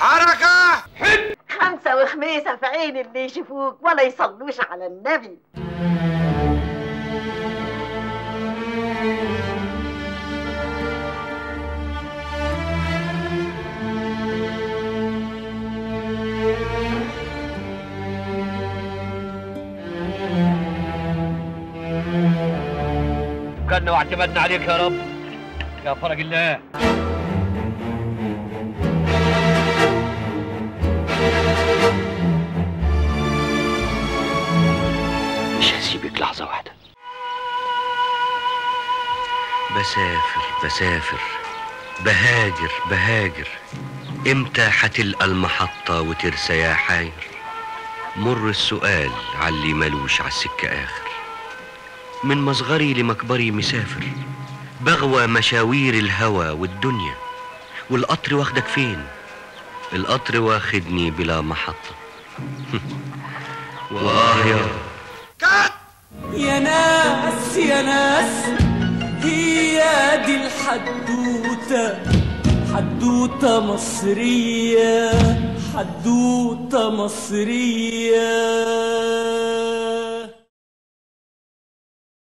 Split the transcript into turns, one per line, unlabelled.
حركة.
خمسة وخميسة في عين اللي يشوفوك ولا يصلوش على النبي.
توكلنا واعتمدنا عليك يا رب يا فرج الله.
مش هسيبك لحظة واحدة.
بسافر بهاجر امتى هتلقى المحطة وترسى يا حاير؟ مر السؤال عاللي ملوش عالسكة آخر. من مصغري لمكبري مسافر، بغوى مشاوير الهوى والدنيا. والقطر واخدك فين؟ القطر واخدني بلا محطة.
يا ناس يا ناس، هي دي الحدوتة، حدوتة مصرية، حدوتة مصرية.